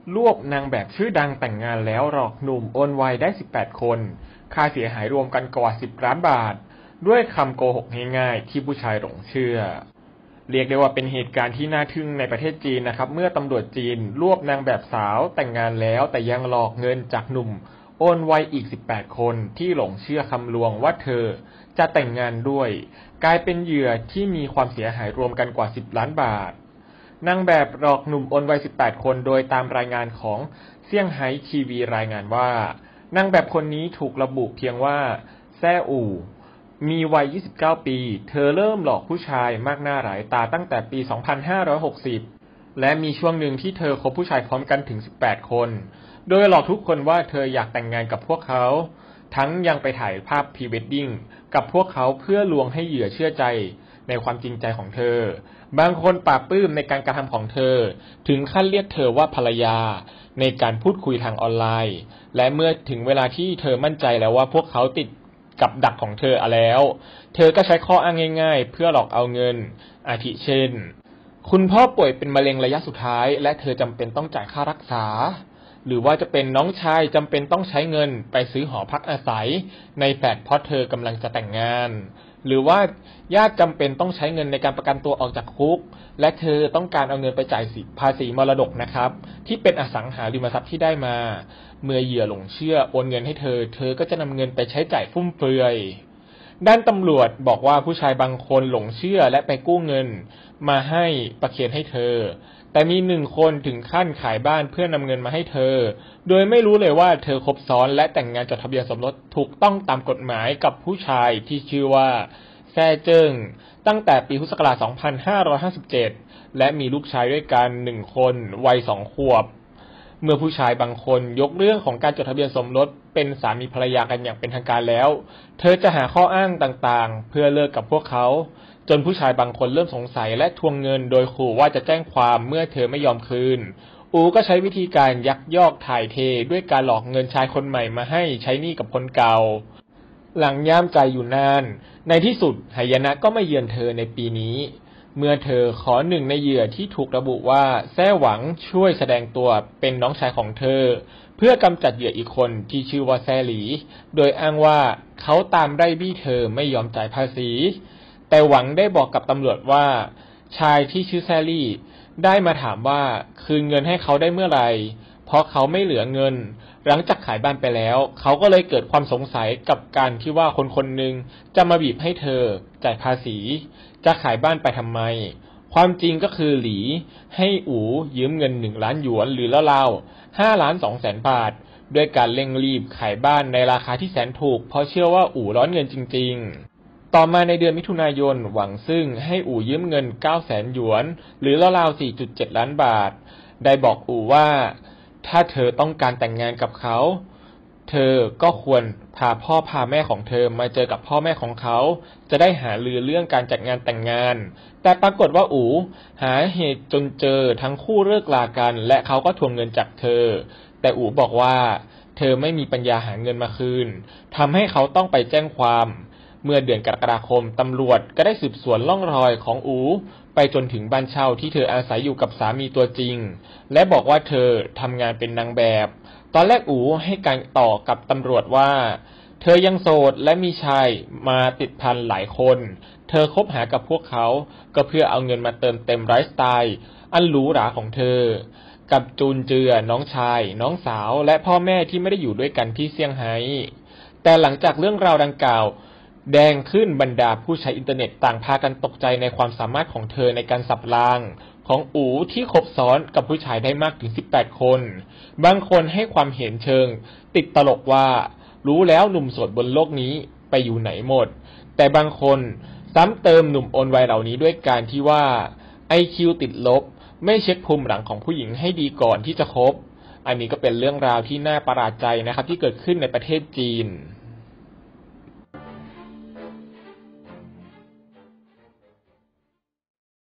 รวบนางแบบชื่อดังแต่งงานแล้วหลอกหนุ่มโอนไวได้18 คนค่าเสียหายรวมกันกว่า10 ล้านบาทด้วยคำโกหกง่ายๆที่ผู้ชายหลงเชื่อเรียกได้ว่าเป็นเหตุการณ์ที่น่าทึ่งในประเทศจีนนะครับเมื่อตำรวจจีนรวบนางแบบสาวแต่งงานแล้วแต่ยังหลอกเงินจากหนุ่มโอนไวอีก18 คนที่หลงเชื่อคำลวงว่าเธอจะแต่งงานด้วยกลายเป็นเหยื่อที่มีความเสียหายรวมกันกว่า10 ล้านบาทนางแบบหลอกหนุ่มโอนไว18 คนโดยตามรายงานของเซี่ยงไฮ้ทีวีรายงานว่านางแบบคนนี้ถูกระบุเพียงว่าแซ่อู่มีวัย29 ปีเธอเริ่มหลอกผู้ชายมากหน้าหลายตาตั้งแต่ปี2560และมีช่วงหนึ่งที่เธอคบผู้ชายพร้อมกันถึง18 คนโดยหลอกทุกคนว่าเธออยากแต่งงานกับพวกเขาทั้งยังไปถ่ายภาพพรีเวดดิ้งกับพวกเขาเพื่อลวงให้เหยื่อเชื่อใจในความจริงใจของเธอบางคนปลาบปลื้มในการกระทำของเธอถึงขั้นเรียกเธอว่าภรรยาในการพูดคุยทางออนไลน์และเมื่อถึงเวลาที่เธอมั่นใจแล้วว่าพวกเขาติดกับดักของเธอแล้วเธอก็ใช้ข้ออ้างง่ายๆเพื่อหลอกเอาเงินอาทิเช่นคุณพ่อป่วยเป็นมะเร็งระยะสุดท้ายและเธอจำเป็นต้องจ่ายค่ารักษาหรือว่าจะเป็นน้องชายจำเป็นต้องใช้เงินไปซื้อหอพักอาศัยในแฟลตเพราะเธอกำลังจะแต่งงานหรือว่าญาติจำเป็นต้องใช้เงินในการประกันตัวออกจากคุกและเธอต้องการเอาเงินไปจ่ายภาษีมรดกนะครับที่เป็นอสังหาริมทรัพย์ที่ได้มาเมื่อเหยื่อหลงเชื่อโอนเงินให้เธอก็จะนำเงินไปใช้จ่ายฟุ่มเฟือยด้านตำรวจบอกว่าผู้ชายบางคนหลงเชื่อและไปกู้เงินมาให้ประเคนให้เธอแต่มี1 คนถึงขั้นขายบ้านเพื่อนำเงินมาให้เธอโดยไม่รู้เลยว่าเธอคบซ้อนและแต่งงานจดทะเบียนสมรสถูกต้องตามกฎหมายกับผู้ชายที่ชื่อว่าแซ่เจิ้งตั้งแต่ปีพุทธศักราช 2557 และมีลูกชายด้วยกัน1 คนวัย2 ขวบเมื่อผู้ชายบางคนยกเรื่องของการจดทะเบียนสมรสเป็นสามีภรรยากันอย่างเป็นทางการแล้วเธอจะหาข้ออ้างต่างๆเพื่อเลิกกับพวกเขาจนผู้ชายบางคนเริ่มสงสัยและทวงเงินโดยขู่ว่าจะแจ้งความเมื่อเธอไม่ยอมคืนอูก็ใช้วิธีการยักยอกถ่ายเทด้วยการหลอกเงินชายคนใหม่มาให้ใช้หนี้กับคนเก่าหลังย่ามใจอยู่นานในที่สุดหายนะก็มาเยือนเธอในปีนี้เมื่อเธอขอ1 ในเหยื่อที่ถูกระบุว่าแซ่หวังช่วยแสดงตัวเป็นน้องชายของเธอเพื่อกำจัดเหยื่ออีกคนที่ชื่อว่าแซ่หลีโดยอ้างว่าเขาตามไล่บี้เธอไม่ยอมจ่ายภาษีแต่หวังได้บอกกับตำรวจว่าชายที่ชื่อแซ่ลี่ได้มาถามว่าคืนเงินให้เขาได้เมื่อไหร่เพราะเขาไม่เหลือเงินหลังจากขายบ้านไปแล้วเขาก็เลยเกิดความสงสัยกับการที่ว่าคนหนึ่งจะมาบีบให้เธอจ่ายภาษีจะขายบ้านไปทำไมความจริงก็คือหลีให้อู๋ยืมเงิน1 ล้านหยวนหรือราวๆ5,200,000 บาทด้วยการเร่งรีบขายบ้านในราคาที่แสนถูกเพราะเชื่อว่าอู๋ร้อนเงินจริงๆต่อมาในเดือนมิถุนายนหวังซึ่งให้อู่ยืมเงิน 900,000 หยวนหรือราวๆ 4.7 ล้านบาทได้บอกอู่ว่าถ้าเธอต้องการแต่งงานกับเขาเธอก็ควรพาพ่อพาแม่ของเธอมาเจอกับพ่อแม่ของเขาจะได้หารือเรื่องการจัดงานแต่งงานแต่ปรากฏว่าอู่หาเหตุจนเจอทั้งคู่เลิกลากันและเขาก็ทวงเงินจากเธอแต่อู่บอกว่าเธอไม่มีปัญญาหาเงินมาคืนทำให้เขาต้องไปแจ้งความเมื่อเดือนกรกฎาคมตำรวจก็ได้สืบสวนล่องรอยของอู๋ไปจนถึงบ้านเช่าที่เธออาศัยอยู่กับสามีตัวจริงและบอกว่าเธอทำงานเป็นนางแบบตอนแรกอู๋ให้การต่อกับตำรวจว่าเธอยังโสดและมีชายมาติดพันหลายคนเธอคบหากับพวกเขาก็เพื่อเอาเงินมาเติมเต็มไลฟ์สไตล์อันหรูหราของเธอกับจูนเจือน้องชายน้องสาวและพ่อแม่ที่ไม่ได้อยู่ด้วยกันที่เซี่ยงไฮ้แต่หลังจากเรื่องราวดังกล่าวแดงขึ้นบรรดาผู้ใช้อินเทอร์เน็ตต่างพากันตกใจในความสามารถของเธอในการสับรางของอู๋ที่คบซ้อนกับผู้ชายได้มากถึง18 คนบางคนให้ความเห็นเชิงติดตลกว่ารู้แล้วหนุ่มโสดบนโลกนี้ไปอยู่ไหนหมดแต่บางคนซ้ำเติมหนุ่มโอนไวเหล่านี้ด้วยการที่ว่า IQ ติดลบไม่เช็คภูมิหลังของผู้หญิงให้ดีก่อนที่จะคบอันนี้ก็เป็นเรื่องราวที่น่าประหลาดใจนะครับที่เกิดขึ้นในประเทศจีน